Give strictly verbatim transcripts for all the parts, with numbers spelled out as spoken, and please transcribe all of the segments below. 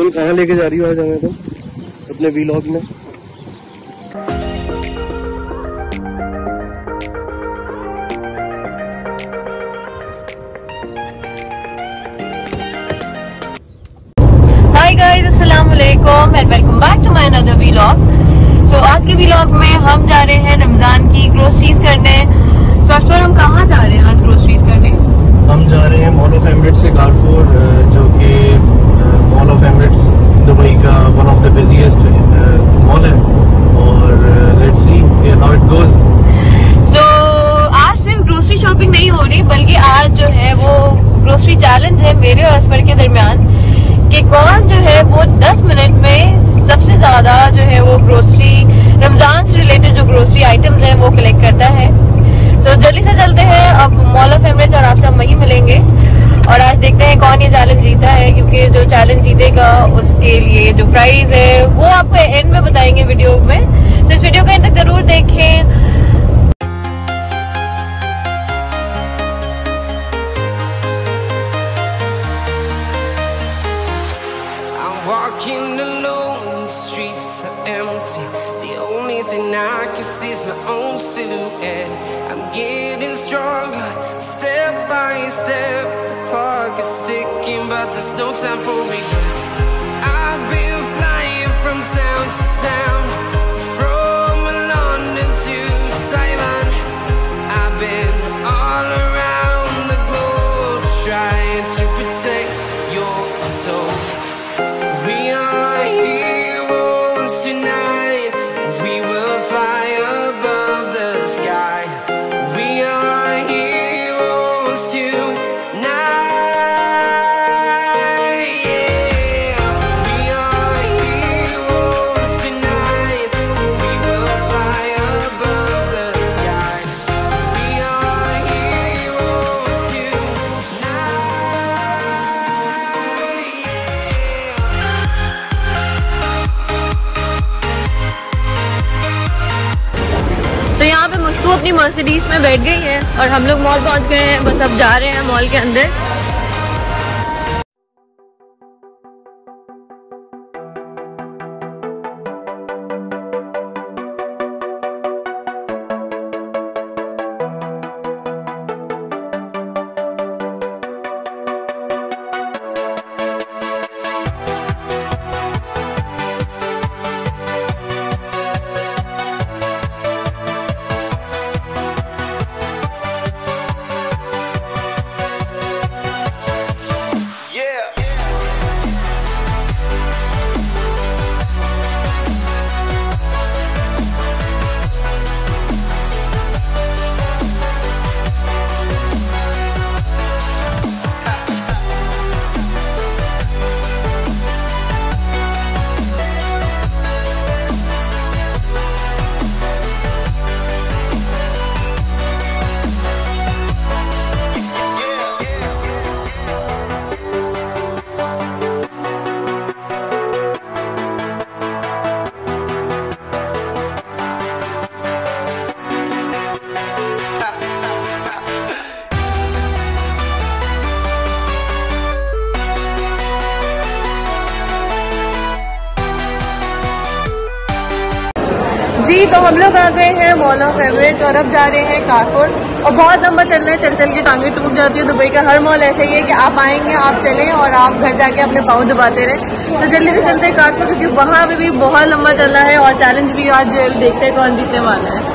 अब्दुल कहाँ लेके जा रही हो आज हमें तुम अपने व्लॉग में? हाय गाइस, अस्सलाम वालेकुम and welcome back to my another vlog. So आज के व्लॉग में हम जा रहे हैं रमजान की ग्रोसरीज करने। सो आज हम कहाँ जा रहे हैं आज ग्रोसरीज करने? हम जा रहे हैं मॉल ऑफ एमिरेट्स से कारफोर, जो कि मॉल ऑफ एमिरेट्स दुबई का one of the busiest mall है, और let's see how it goes. So आज सिर्फ ग्रोसरी शॉपिंग नहीं हो रही, बल्कि आज जो है वो ग्रोसरी चैलेंज है मेरे और असफर के दरमियान कि कौन जो है वो दस मिनट में सबसे ज्यादा जो है वो ग्रोसरी रमजान से रिलेटेड जो ग्रोसरी आइटम्स हैं वो कलेक्ट करता है। तो so, जल्दी से चलते हैं अब मॉल ऑफ एमिरेट्स और आपसे हम वहीं मिलेंगे और आज देखते हैं कौन ये चैलेंज जीता है, क्योंकि जो चैलेंज जीतेगा उसके लिए जो प्राइज है वो आपको एंड में बताएंगे वीडियो में। तो इस वीडियो को एंड तक जरूर देखें। Walking alone, the streets are empty. The only thing I can see is my own silhouette. I'm getting stronger, step by step. The clock is ticking, but there's no time for regrets. I've been flying from town to town, from London to Taiwan. I've been all around the globe, trying to protect your soul. We are heroes tonight. We will fly above the sky. We are heroes tonight. Yeah. We are heroes tonight. We will fly above the sky. We are heroes tonight. तो यहाँ पे मुश्कू अपनी Mercedes में बैठ गई है और हम लोग मॉल पहुँच गए हैं। बस अब जा रहे हैं मॉल के अंदर। जी तो हम लोग आ गए हैं मॉल ऑफ एमिरेट्स और अब जा रहे हैं कारफोर। और बहुत लंबा चल रहा है, चल चल के टांगे टूट जाती है। दुबई का हर मॉल ऐसे ही है कि आप आएंगे, आप चलें और आप घर जाके अपने पाँव दबाते रहे। तो जल्दी से चलते हैं कारफोर, क्योंकि वहाँ पे भी बहुत लंबा चल रहा है और चैलेंज भी आज देखते हैं कौन जीतने वाला है।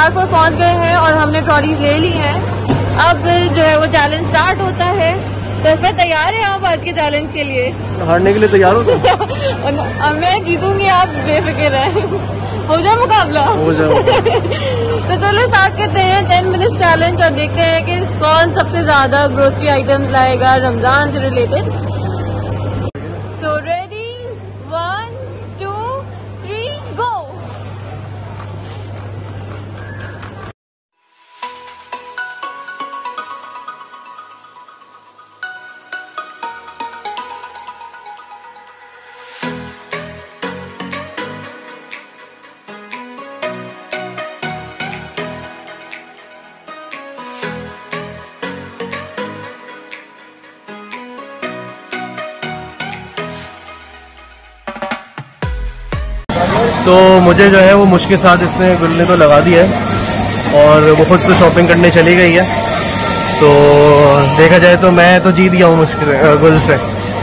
कारपुर पहुंच गए हैं और हमने ट्रॉलीज ले ली हैं। अब जो है वो चैलेंज स्टार्ट होता है। तो इसमें तैयार हैं आप आज के चैलेंज के लिए? हारने के लिए तैयार हो तुम? मैं जीतूंगी, आप बेफिक्र हैं। हो जाए मुकाबला? हो जाए। तो चलो स्टार्ट करते हैं टेन मिनट चैलेंज और देखते हैं कि कौन सबसे ज्यादा ग्रोसरी आइटम्स लाएगा रमजान से related. So ready, one two three go. तो मुझे जो है वो मुश्किल साथ इसने गुल ने तो लगा दिया है और वो खुद तो शॉपिंग करने चली गई है। तो देखा जाए तो मैं तो जीत गया हूँ मुश्किल गुल से।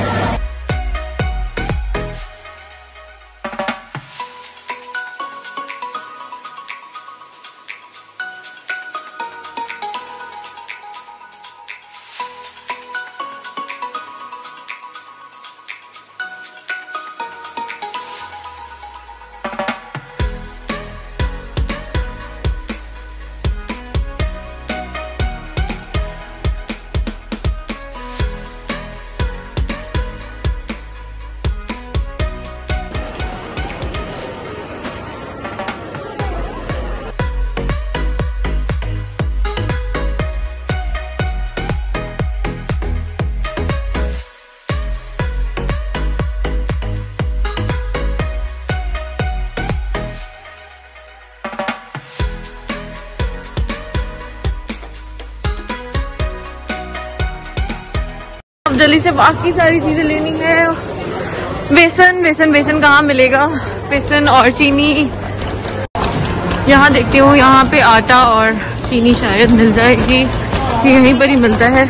जल्दी से बाकी सारी चीजें लेनी है। बेसन बेसन बेसन कहाँ मिलेगा? बेसन और चीनी यहाँ देखती हूँ, यहाँ पे आटा और चीनी शायद मिल जाएगी, यहीं पर ही मिलता है।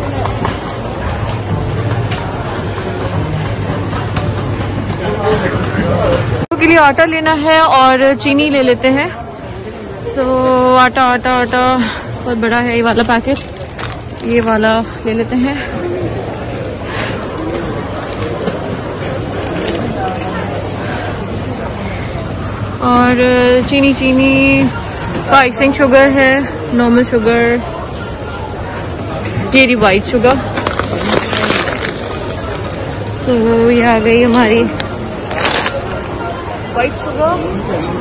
के लिए आटा लेना है और चीनी ले लेते हैं। तो आटा आटा आटा बहुत बड़ा है ये वाला पैकेट, ये वाला ले लेते हैं। और चीनी चीनी आइसिंग शुगर है, नॉर्मल शुगर, ये वाइट शुगर। तो ये आ गई हमारी वाइट शुगर।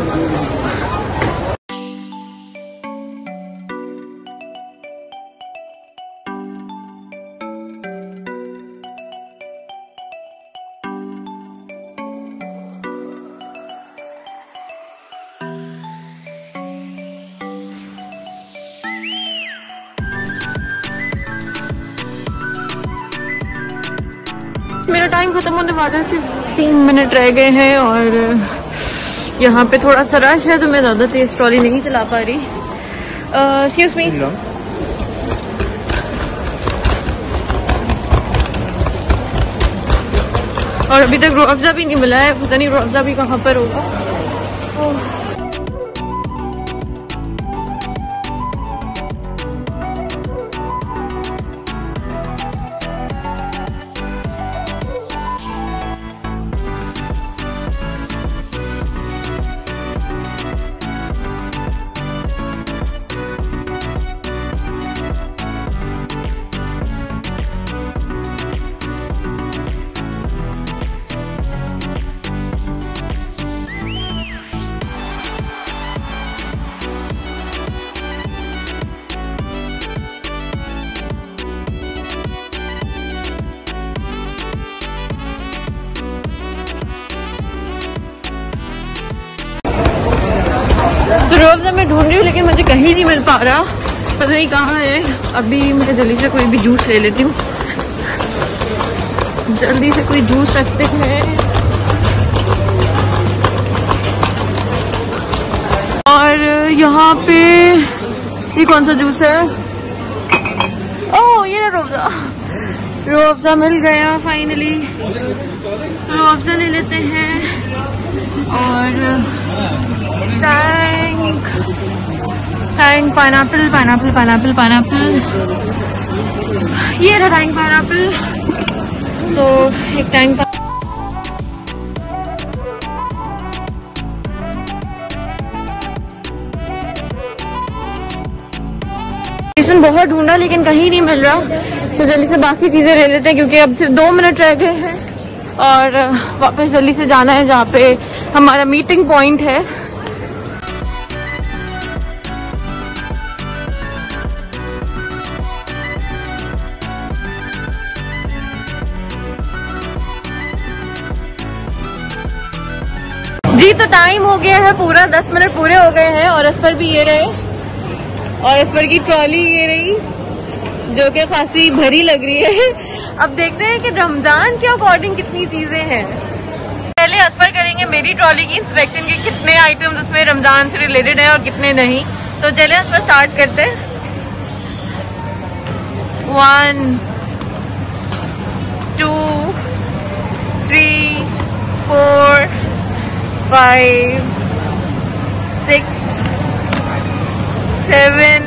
मेरा टाइम खत्म होने वाला है, सिर्फ तीन मिनट रह गए हैं और यहाँ पे थोड़ा सा रश है तो मैं ज़्यादा तेज ट्रॉली नहीं चला पा रही। एक्सक्यूज मी, और अभी तक रूह अफ़ज़ा भी नहीं मिला है, पता नहीं रूह अफ़ज़ा भी कहाँ पर होगा। तो रूह अफ़ज़ा मैं ढूंढ रही हूँ लेकिन मुझे कहीं नहीं मिल पा रहा, पता नहीं कहाँ है। अभी मैं जल्दी से कोई भी जूस ले लेती हूँ, जल्दी से कोई जूस रखते हैं। और यहाँ पे ये कौन सा जूस है? ओह ये रूह अफ़ज़ा, रूह अफ़ज़ा मिल गया फाइनली। रूह अफ़ज़ा ले लेते हैं और tank Tang pineapple pineapple pineapple pineapple ये रहा टैंग पाइनएप्पल। तो एक टैंग स्टेशन बहुत ढूंढा लेकिन कहीं नहीं मिल रहा, तो जल्दी से बाकी चीजें ले लेते हैं क्योंकि अब सिर्फ दो मिनट रह गए हैं और वापस जल्दी से जाना है जहाँ पे हमारा मीटिंग पॉइंट है। जी तो टाइम हो गया है पूरा, दस मिनट पूरे हो गए हैं और इस पर भी ये रहे और इस पर की ट्रॉली ये रही जो कि खासी भरी लग रही है। अब देखते हैं कि रमजान के अकॉर्डिंग कितनी चीजें हैं। पहले असफर करेंगे मेरी ट्रॉली की इंस्पेक्शन के कितने आइटम्स उसमें रमजान से रिलेटेड है और कितने नहीं। तो चलिए असफर स्टार्ट करते हैं। One two three four five six seven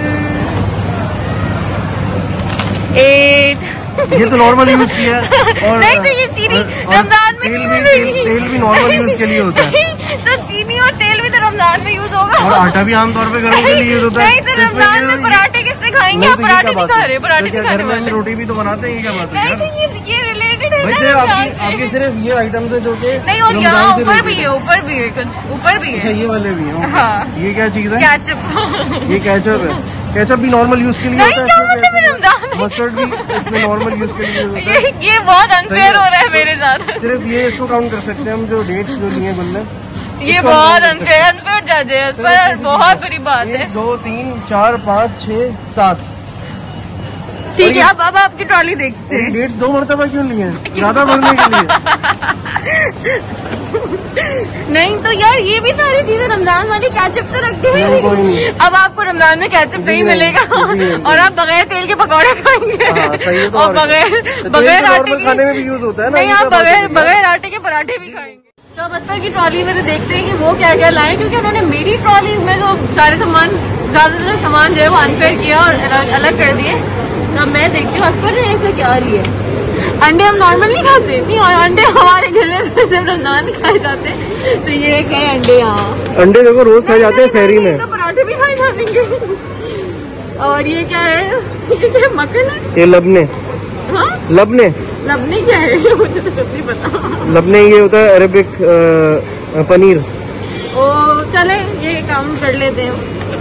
eight ये तो नॉर्मल यूज किया है और नहीं तो ये चीनी रमजान में तेल भी तेल, तेल भी नॉर्मल यूज के लिए होता है। तो चीनी और तेल भी तो रमजान में यूज होगा और आटा भी आमतौर पे घरों के लिए यूज होता है। नहीं तो रमजान में पराठे किससे खाएंगे? आप पराठे नहीं खा रहे, पराठे नहीं खाने वाले। रोटी भी तो बनाते हैं, क्या बात है? नहीं तो ये ये रिलेटेड है वैसे आपकी आपके सिर्फ ये आइटम्स है जो कि नहीं और यहाँ ऊपर भी है, ऊपर भी है कुछ, ऊपर भी है ये वाले भी हैं। हाँ ये क्या चीज है? केचप। ये केचप है। केचप भी नॉर्मल यूज के लिए होता है। मस्टर्ड भी इसमें नॉर्मल यूज के लिए होता है। ये, ये बहुत अनफेयर हो रहा है मेरे साथ। सिर्फ ये इसको काउंट कर सकते हैं हम जो डेट्स जो लिए गुल्ले। ये बहुत अनफेयर अनफेयर जज है, इस पर बहुत बुरी बात है। दो तीन चार पाँच छः सात ठीक है। अब अब आपकी ट्रॉली देखते हैं। डेट्स दो मरतबा क्यों लिए हैं? ज्यादा भरने के लिए। नहीं तो यार ये भी सारी चीजें रमजान वाली कैचअप तो रखते हैं। अब आपको रमजान में कैचअप नहीं मिलेगा और आप बगैर तेल के पकौड़े खाएंगे और बगैर बगैर आटे के खाने में भी यूज होता है ना। नहीं आप बगैर बगैर आटे के पराठे भी खाएंगे। तो अब असफर की ट्रॉली में तो देखते हैं कि वो क्या क्या लाए, क्योंकि उन्होंने मेरी ट्रॉली में जो सारे सामान ज्यादातर सामान जो है वो अनफेयर किया और अलग कर दिए। अब मैं देखती हूँ असफर ने ऐसे क्या लिया। अंडे हम नॉर्मल नहीं खाते, नहीं और अंडे हमारे घर में सिर्फ रमजान नहीं खाए जाते। तो ये क्या है अंडे? यहाँ अंडे देखो रोज खाए जाते हैं शहरी में। तो पराठे भी खाए जाएंगे। और ये क्या है? ये क्या मक्खन है? ये लबने। हाँ लबने लबने क्या है? मुझे तो कुछ नहीं पता। लबने ये होता है अरेबिक पनीर। ओ चले ये काउंट कर लेते हैं।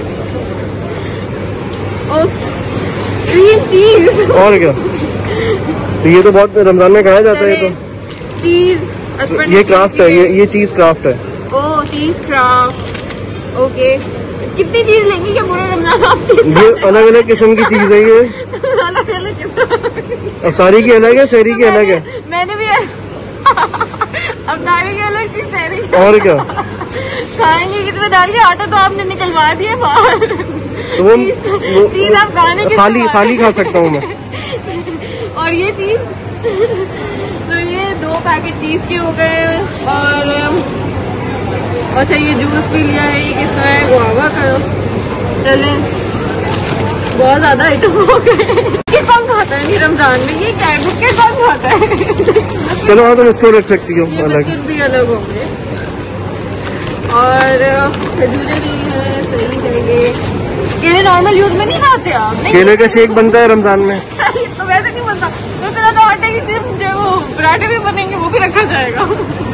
ओ क्रीम चीज। और क्या? तो ये तो बहुत रमजान में खाया जाता है। ये तो चीज ये क्राफ्ट है, ये ये चीज क्राफ्ट है। ओ चीज क्राफ्ट। ओके कितनी चीज लेंगी क्या पूरे रमजान आप? ये अलग अलग किस्म की चीज है। ये अलग अलग किस्म। अफ्तारी की अलग है, सहरी की अलग है। मैंने भी अफ्तारी की अलग चीज, सहरी की और क्या खाएंगे कितने डाल के आटा तो आपने निकलवा दिया बाहर। तो वो चीज आप खाने के खाली खाली खा सकता हूँ मैं। और ये चीज तो ये दो पैकेट चीज के हो गए। और अच्छा ये जूस भी लिया है, ये किसका है? गुआवा का। चले बहुत ज्यादा आइटम हो गए। ये कौन खाता है नहीं रमजान में? ये क्या है? बिस्किट कौन खाता है? चलो हाँ तुम इसको रख सकती हो अलग। बिस्किट भी अलग हो गए और खजूरें भी है। सही करेंगे। केले नॉर्मल यूज में नहीं खाते आप? केले का शेक बनता है रमजान में। तो वैसे नहीं बनता, तो तरह तो आटे की सिर्फ जो वो पराठे भी बनेंगे वो भी रखा जाएगा।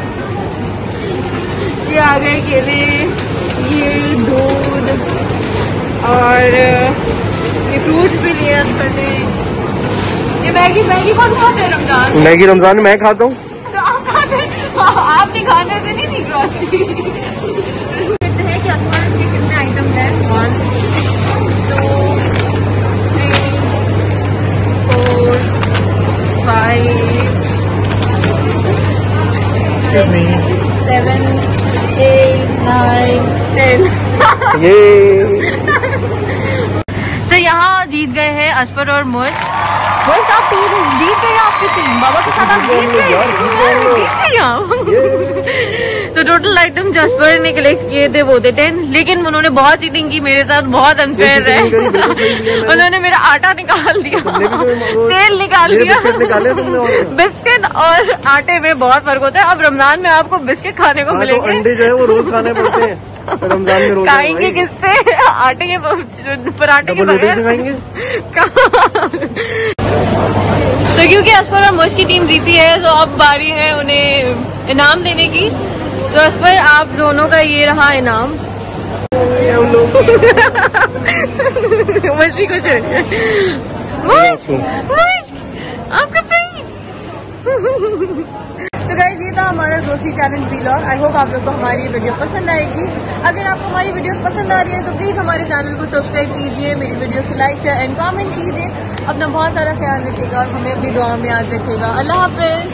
ये आ गए केले, ये दूध और ये फ्रूट्स भी लिया करने। ये मैगी मैगी कौन खाते हैं रमजान? मैगी रमजान में मैं खाता हूँ। तो आप खाते हैं? आप नहीं खाने से नहीं सीख रही। कहते हैं कि अखबार के कितने आइटम है? One two three four five seven eight nine ten. ये तो यहाँ जीत गए हैं असफर और मुश। मुश आप टीम जीत गए, आपकी टीम बाबा के साथ आप जीत गए, जीत गए आप। तो तो टोटल आइटम जसपर ने कलेक्ट किए थे वो थे टेन, लेकिन उन्होंने बहुत चीटिंग की मेरे साथ, बहुत अनफेयर है। उन्होंने मेरा आटा निकाल दिया, तेल निकाल दिया, बिस्किट और आटे में बहुत फर्क होता है। अब रमजान में आपको बिस्किट खाने को मिलेंगे, तो अंडे जो है वो रोज खाने पड़ते हैं रमजान में। रोज खाएंगे किससे? आटे के पराठे के बगैर खाएंगे। तो क्योंकि असफर और मुझ की टीम जीती है तो अब बारी है उन्हें इनाम देने की। तो असफर आप दोनों का ये रहा इनाम। मुझ भी कुछ आपका प्राइस। तो गाइस ये था हमारा grocery challenge vlog. I hope आप लोग को हमारी वीडियो पसंद आएगी। अगर आपको हमारी वीडियो पसंद आ रही है तो प्लीज हमारे चैनल को सब्सक्राइब कीजिए, मेरी वीडियो को लाइक शेयर एंड कमेंट कीजिए। अपना बहुत सारा ख्याल रखिएगा और हमें अपनी दुआ में याद रखिएगा। अल्लाह हाफिज।